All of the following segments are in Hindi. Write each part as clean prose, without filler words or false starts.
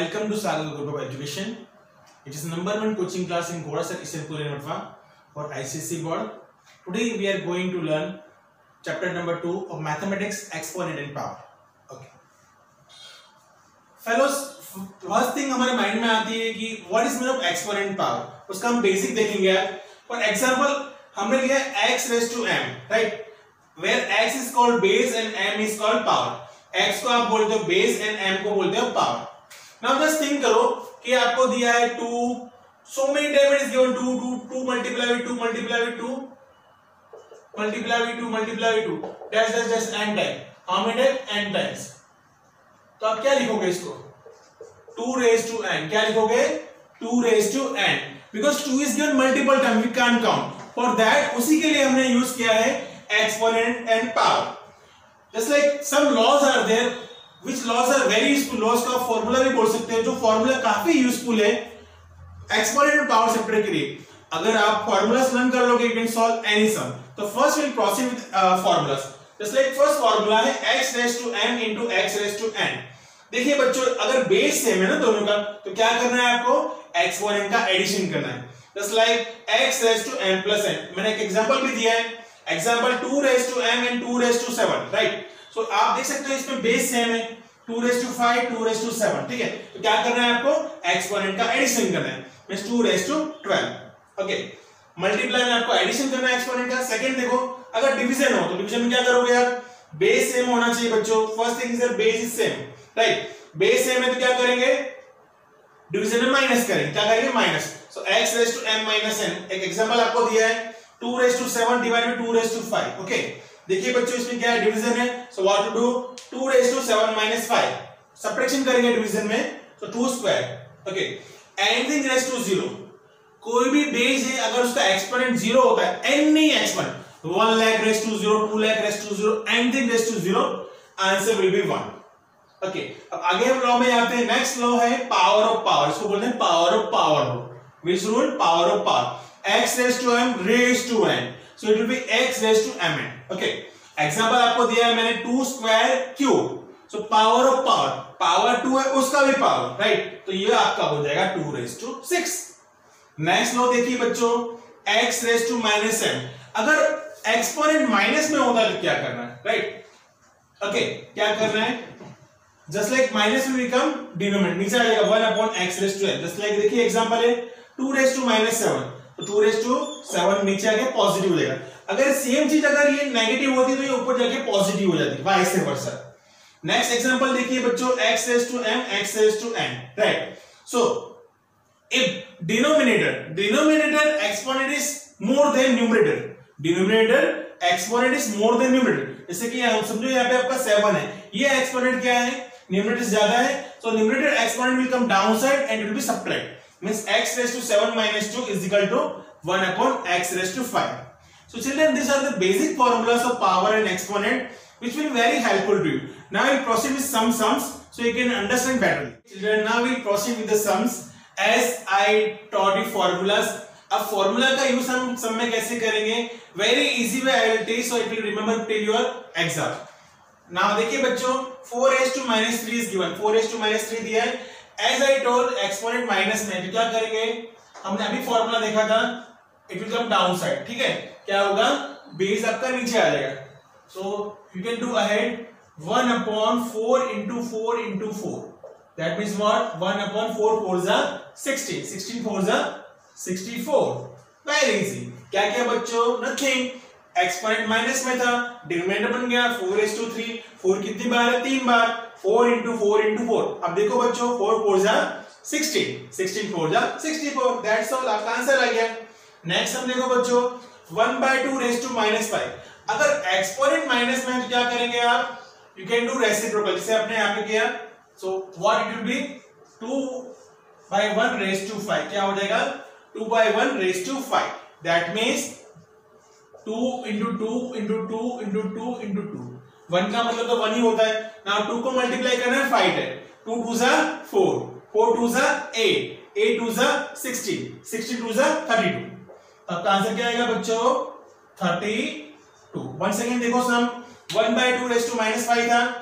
Welcome to Sagar Group of Education. It is number one coaching class in Godasar Istanbul and Matwa for ICSE board. Today we are going to learn chapter number 2 of mathematics, exponent and power. Okay. Fellows, first thing हमारे माइंड में आती है कि what is mean of exponent and power. उसका हम बेसिक देखेंगे. For example, हमने लिया x raised to m, right? Where x is called base and m is called power. x को आप बोलते हो base and m को बोलते हो power. Now just think करो कि आपको दिया है 2, so many time it is given 2 multiply with 2 multiply with 2 multiply with 2 multiply with 2 that's n time. How many time? N times. तो आप क्या लिखोगे इसको? 2 raised to n. क्या लिखोगे? 2 raised to n. Because 2 is given multiple time, we can't count. For that उसी के लिए हमने यूज किया है exponent and power. Just like some laws are there, which laws are very useful. Laws का फॉर्मूला भी बोल सकते हैं, जो फॉर्मूला काफी यूजफुल है एक्सपोनेंट और पावर सेक्टर के लिए. अगर आप फॉर्मूलास लर्न कर लोगे, you can solve any sum. तो first will proceed with formulas. Just like first formula है x raised to m into x raised to n. देखिए बच्चों, अगर बेस सेम है ना दोनों का, तो क्या करना है आपको? एक्सपोनेंट का एडिशन करना है. Just like x raised to m plus n. मैंने एक एग्जांपल भी दिया है, example 2 raised to m and 2 raised to 7, right? So आप देख सकते हो इसमें बेस सेम है, 2 raised to 5, 2 raised to 7, ठीक है? तो क्या करना है आपको? एक्सपोनेंट का एडिशन करना है, means 2 raised to 12. Okay, multiply में आपको एडिशन करना है एक्सपोनेंट का. सेकंड देखो, अगर डिवीजन हो तो डिवीजन में क्या करोगे आप? बेस सेम होना चाहिए बच्चों. First thing is base is same, right? Base same है तो क्या करेंगे? डिवीजन में माइनस करेंगे. क्या करेंगे? Minus. So x raised to m minus n. एक एग्जांपल आपको दिया है 2 raised to 7 divided by 2 raised to 5. Okay, देखिए बच्चों इसमें क्या है? डिवीजन है. So what to do? 2 raised to 7 minus 5. Subtraction करेंगे डिवीजन में, तो 2 square. Okay, anything raised to 0. कोई भी बेस है अगर उसका एक्सपोनेंट 0 होता है, any exponent, 1 lakh raised to 0, 2 lakh raised to 0, anything raised to 0, answer will be 1. Okay, अब आगे हम लॉ में आते हैं. नेक्स्ट लॉ है पावर ऑफ पावर. इसको बोलते हैं power of power rule. Which rule? Power of power. X raised to m raised to n. So it will be x raised to mn. Okay. Example आपको दिया है मैंने 2 square cube. So power of power. Power 2 है, उसका भी power, right? तो ये आपका हो जाएगा 2 raised to 6. Next लो देखिए बच्चों, x raised to minus m. अगर एक्सपोनेंट माइनस में होता है तो क्या करना है, right? Okay, क्या करना है? Just like minus will become denominator. नीचे आ जाएगा 1 upon x raised to n. Just like देखिए एग्जांपल है 2 raised to minus 7, तो 2 raised to 7 नीचे आके पॉजिटिव हो जाएगा. अगर सेम चीज अगर ये नेगेटिव होती तो ये ऊपर जाके पॉजिटिव हो जाती, वाइस वर्सा. नेक्स्ट एग्जांपल देखिए बच्चों, x raised to m, x raised to n, right? So if denominator exponent is more than numerator, denominator exponent is more than numerator. जैसे कि हम समझो यहाँ पे आपका 7 है, ये एक्सपोनेंट क्या है? न्यूमरेटर ज्यादा है, so numerator exponent will come downside and it will be subtract. Means x raised to 7 minus 2 is equal to 1 upon x raised to 5. So children, these are the basic formulas of power and exponent which will be very helpful to you. Now we'll proceed with some sums so you can understand better. Children, now we'll proceed with the sums as I taught you formulas. अब फॉर्मूला का यूज हम सम में कैसे करेंगे? Very easy way I will teach, so it will remember till your exam. Now देखिए बच्चों, 4 raised to minus 3 is given. 4 raised to minus 3 दिया है. As I told, exponent minus में, तो क्या करेंगे? हमने अभी फॉर्मूला देखा था, it will come down side, ठीक है? क्या होगा? बेस आपका नीचे आ जाएगा. So you can do ahead 1 upon 4 into 4 into 4. That means what? 1 upon 4 4s are 16. 16 4s are 64. Very easy. क्या क्या बच्चों? Nothing. एक्सपोनेंट माइनस में था, डिनोमिनेटर बन गया 4 raised to 3. 4 कितनी बार है? 3 बार. 4 into 4 into 4. अब देखो बच्चों, 4 4s are 16. 16 4s are 64. That's all. आपका आंसर आ गया. नेक्स्ट हम देखो बच्चों, 1/2 raised to minus 5. अगर एक्सपोनेंट माइनस में तो क्या करेंगे आप? यू कैन डू रेसिप्रोकल, जैसे आपने यहाँ पे किया. So what it will be? 2/1 raised to 5. क्या हो जाएगा? 2/1 raised to 5. That means 2 into 2 into 2 into 2 into 2. 1 का मतलब तो 1 ही होता है. Now 2 को मल्टीप्लाई करना है 5 है. 2 2s are 4, 4 2s are 8, 8 2s are 16, 16 2s are 32. आपका आंसर क्या आएगा बच्चों? 32. वन सेकेंड देखो सम, 1/2 raised to minus 5 था,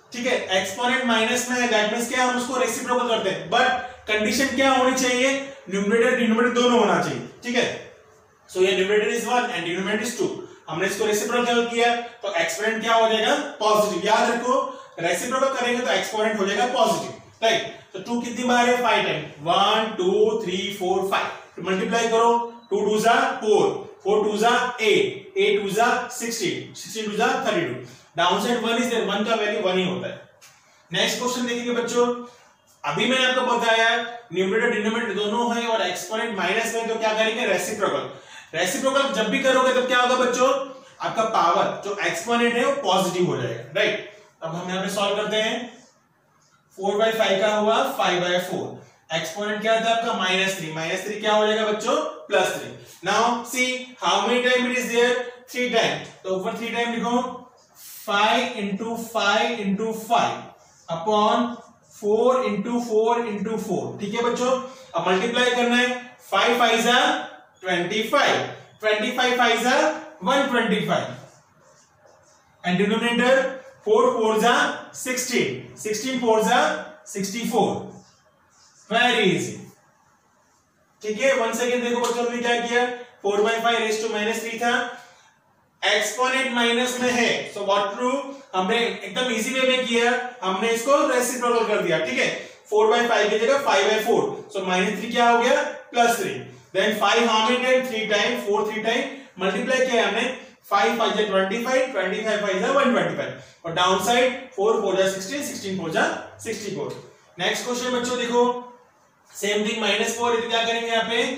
ठीक है, एक्सपोनेंट माइनस में है, दैट मींस क्या, हम उसको रेसिप्रोकल करते हैं, बट कंडीशन क्या होनी चाहिए, न्यूमरेटर डिनोमिनेटर दोनों होना चाहिए, ठीक है। सो ये numerator is 1 and denominator is 2, हमने इसको रेसिप्रोकल किया तो एक्सपोनेंट क्या हो जाएगा, पॉजिटिव। याद रखो रेसिप्रोकल करेंगे तो एक्सपोनेंट हो जाएगा पॉजिटिव, राइट। तो 2 कितनी बार है, 5 टाइम, 1 2 3 4 5, तो मल्टीप्लाई करो, 2 2 जा 4, 4 2 जा 8, 8 2 जा 16, 16 2 जा 32, डाउन साइड 1 इज देयर, 1 का वैल्यू 1 ही होता है। नेक्स्ट क्वेश्चन देखेंगे बच्चों, अभी मैंने आपको बताया न्यूमरेटर डिनोमिनेटर दोनों है और एक्सपोनेंट माइनस में, तो क्या करेंगे, रेसिप्रोकल। रेसिप्रोकल जब भी करोगे तब क्या होगा बच्चों, आपका पावर जो एक्सपोनेंट है वो पॉजिटिव हो जाएगा, राइट। अब हम यहां पे सॉल्व करते हैं, 4/5 का हुआ 5/4, एक्सपोनेंट क्या था आपका -3, -3 क्या हो जाएगा बच्चों, +3। Now see how many time it is there, 3 time, तो ऊपर 3 टाइम लिखो, 5 into 5 into 5 upon 4 into 4 into 4, ठीक है बच्चों। अब मल्टीप्लाई करना है, 5 5 जा 25, 25 5 जा 125, एंड डिनोमिनेटर 4 4 जा 16, 16 4 जा 64, वेरी इजी, ठीक है। 1 सेकेंड देखो बच्चों, हमने क्या किया, 4/5 रेज़ टू -3 था, एक्सपोनेंट माइनस में है, सो व्हाट टू, हमने एकदम इजी वे में किया, हमने इसको रेसिप्रोकल कर दिया, ठीक है। 4/5 की जगह 5/4, सो -3 क्या हो गया, +3, then 5 how many time, 3 time, 4 3 time, multiply किया हमने, 5 5 जा 25, 25 5 जा 125, और डाउन साइड 4 4 जा 16, 16 4 जा 64। नेक्स्ट क्वेश्चन बच्चों देखो, सेम थिंग, -4 है तो क्या करेंगे यहाँ पे,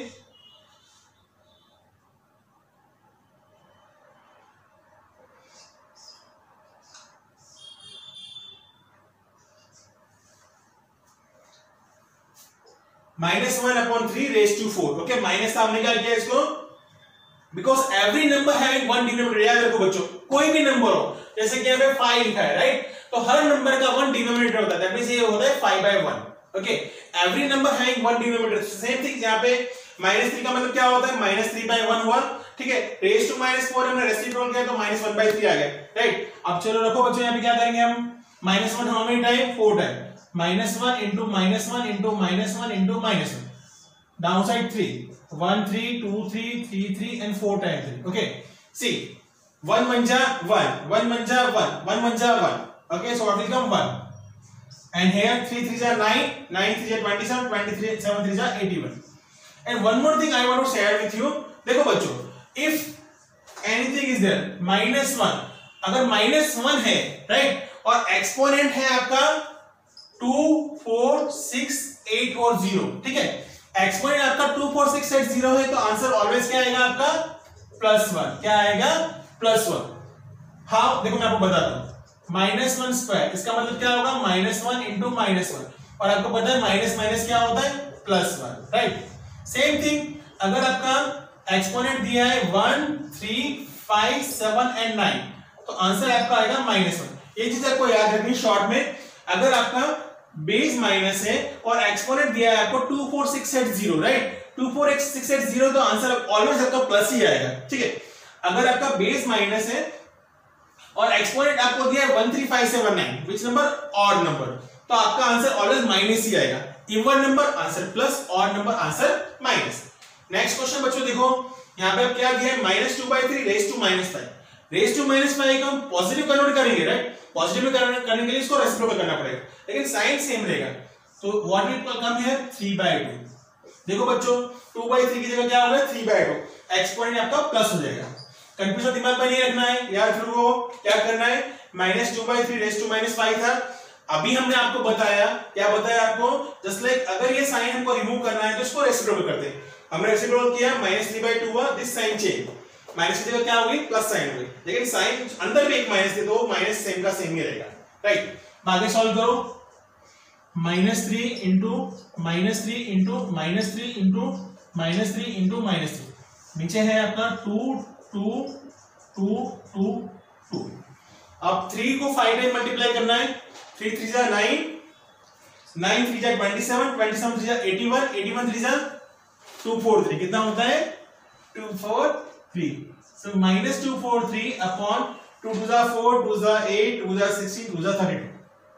-1/3 रेज़ टू 4, ओके। माइनस का हमने क्या किया इसको, because every number having one denominator, याद रखो बच्चों, कोई भी नंबर हो, जैसे कि यहाँ पे 5 लिखा है, राइट, तो हर नंबर का 1 डिनोमिनेटर होता है, दैट मींस ये होता है 5/1, okay. Every number having 1 denominator, same thing यहाँ पे -3 का मतलब क्या होता है, -3/1 हुआ, ठीक है। रेज़ टू -4 हमने रेसिप्रोकल किया तो -1/3 आ गया, राइट। अब चलो रखो बच्चों, यहाँ पे क्या करेंगे हम, -1 how many time, 4 time, -1 into -1 into -1 into -1, downside 3, 1 3 2 3 3 3 and 4 times 3, okay. See, 1 1 जा 1, 1 1 जा 1, 1 1 जा 1, okay, so what will come 1, and here 3 3 जा 9, 9 3 जा 27, 23 7 3 जा 81, and one more thing I want to share with you, देखो बच्चों, if anything is there -1, अगर -1 है, राइट, और एक्सपोनेंट है आपका 2 4 6 8 और 0, ठीक है। एक्सपोनेंट आपका 2 4 6 8 0 है तो आंसर ऑलवेज क्या आएगा आपका, +1, क्या आएगा, +1। हाउ, देखो मैं आपको बताता हूं, -1 स्क्वायर, इसका मतलब क्या होगा, -1 into -1, और आपको पता है माइनस माइनस क्या होता है, +1, राइट। सेम थिंग, अगर आपका एक्सपोनेंट दिया है 1 3 5 7 and 9, तो आंसर आपका आएगा -1। ये चीज आपको याद रखनी शॉर्ट में, अगर आपका बेस माइनस है और एक्सपोनेंट दिया है आपको 2 4 6 8 0, राइट, 2 4 6 8 0, तो आंसर ऑलवेज आपका प्लस ही आएगा, ठीक है। अगर आपका बेस माइनस है और एक्सपोनेंट आपको दिया है 1 3 5 7 9, विच नंबर, ऑड नंबर, तो आपका आंसर ऑलवेज माइनस ही आएगा। Even number answer plus, odd number answer minus. Next question बच्चों देखो, यहाँ पे अब क्या दिया है, -2/3 रेज़ टू -5, रेज़ टू -5 को हम पॉजिटिव कन्वर्ट करेंगे, राइट, पॉजिटिव में करने के लिए इसको रेसिप्रोकल करना पड़ेगा, लेकिन साइन सेम रहेगा, तो व्हाट विल कम हियर, 3/2। देखो बच्चों, 2/3 की जगह क्या होगा, 3/2, एक्सपोनेंट आपका प्लस हो जाएगा। कंफ्यूजन दिमाग में नहीं रखना है यार, फिर वो क्या करना है, -2/3 रेज़ टू -5 था, अभी हमने आपको बताया, क्या बताया आपको, जस्ट लाइक अगर ये साइन हमको रिमूव करना है तो इसको रेसिप्रोकल करते हैं, हमने रेसिप्रोकल किया, -3/2 हुआ, दिस साइन चेंज, माइनस की जगह क्या होगी, प्लस साइन होगी, लेकिन साइन अंदर में एक माइनस दे दो, माइनस सेम का सेम ही रहेगा, राइट। आगे सॉल्व करो, -3 into -3 into -3 into -3 into -3, नीचे है आपका 2 2 2 2 2। अब 3 को 5 टाइम मल्टीप्लाई करना है, 3 3 जा 9, 9 3 जा 27, 27 3 जा 81, 81 3 जा 243, कितना होता है, 243, so -243 upon 2 2 जा 4, 2 जा 8, 2 जा 16, 2 जा 32,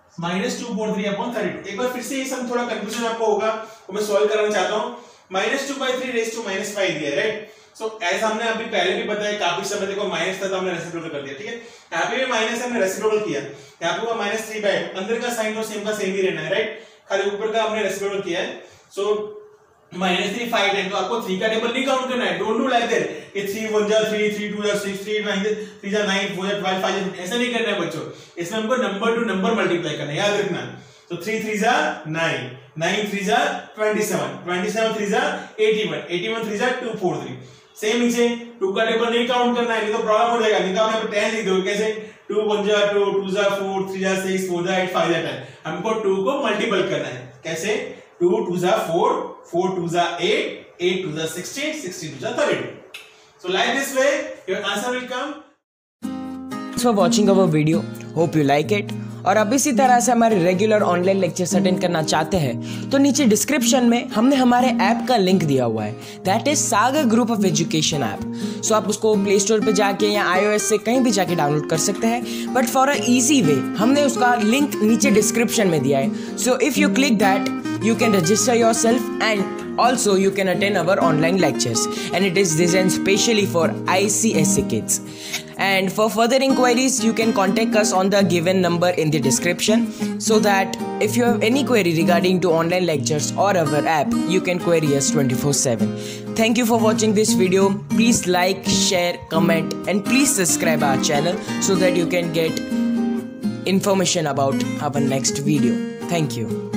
-2/3/32। एक बार फिर से ये सम थोड़ा कंफ्यूजन आपको होगा तो मैं सॉल्व कराना चाहता हूँ। -2/3 रेज़ टू -5 दिया है, राइट। सो एज हमने अभी पहले भी बताया, काफी समय देखो माइनस था तो हमने रेसिप्रोकल कर दिया, ठीक है। यहाँ पे भी माइनस हमने रेसिप्रोकल किया, यहाँ पे हुआ -3/, अंदर का साइन तो सेम का सेम ही रहना है, राइट। खाली ऊपर का हमने रेसिप्रोकल किया है। सो -3 5 10, तो आपको 3 का टेबल नहीं काउंट करना है, डोंट डू लाइक दैट कि 3 1 जा 3 3 2 जा 6 3 9 3 जा 9 4 जा 12 5, ऐसा नहीं करना है बच्चों। इसमें हमको नंबर टू नंबर मल्टीप्लाई करना है, याद रखना। तो 3 3 जा 9 9 3 जा 27 27 3 जा 81 81 3 जा 243। सेम नीचे 2 का टेबल नहीं काउंट करना है, नहीं तो प्रॉब्लम हो जाएगा। नहीं तो आप 10 लिख दोगे, कैसे 2 1 जा 2 2 जा 4 3 जा 6 4 जा 8 5 जा 10। हमको 2 को मल्टीपल करना है, कैसे 2 2 जा 4 4 2 जा 8 8 2 जा 16 16 2 जा 32। So like this way your answer will come. Thanks for watching our video. Hope you like it. और अब इसी तरह से हमारे रेगुलर ऑनलाइन लेक्चर्स अटेंड करना चाहते हैं तो नीचे डिस्क्रिप्शन में हमने हमारे ऐप का लिंक दिया हुआ है, that is Sagar group of education app. So आप उसको प्ले स्टोर पे जाके या iOS से कहीं भी जाके डाउनलोड कर सकते हैं, but for a easy way हमने उसका लिंक नीचे डिस्क्रिप्शन में दिया है। So if you click that you can register yourself and also you can attend our online lectures, and it is designed specially for ICSE kids. And for further inquiries you can contact us on the given number in the description, so that if you have any query regarding to online lectures or our app you can query us 24/7. Thank you for watching this video. Please like, share, comment and please subscribe our channel so that you can get information about our next video. Thank you.